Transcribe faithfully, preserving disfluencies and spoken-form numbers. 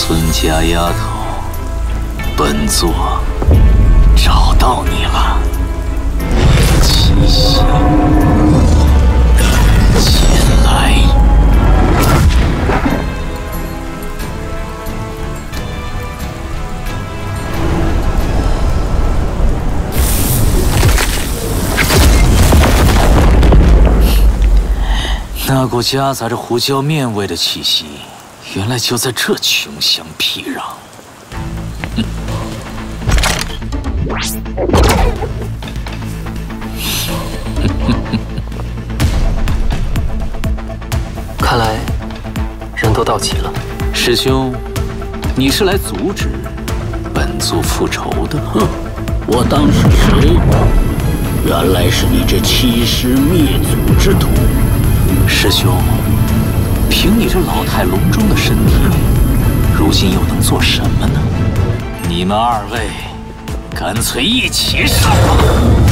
孙家丫头，本座找到你了。七夕，前来。那股夹杂着胡椒面味的气息，原来就在这穷乡僻壤。 看来人都到齐了。 师兄，你是来阻止本座复仇的？ 哼，我当是谁？原来是你这欺师灭祖之徒。 师兄，凭你这老态龙钟的身体，如今又能做什么呢？你们二位，干脆一起上吧！